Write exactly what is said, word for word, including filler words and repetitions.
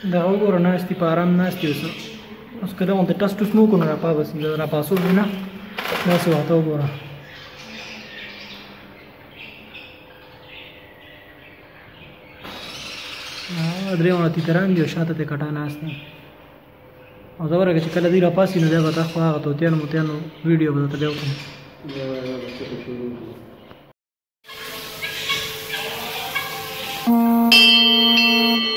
دا وګوره ناستې په ارام ناستې اوس اوس که دغونته ټس ټوس مو وکړو نو راپابسي راپاڅول نه داسې ورته وګوره درې ونه تیتران دي او شاته ته کټا ناست دی او زه ورکه چې کله دوی راپاسي نو بیا به تا خو هغه توتیانو موتیانو ویډیو به درته بیا وکړم Oh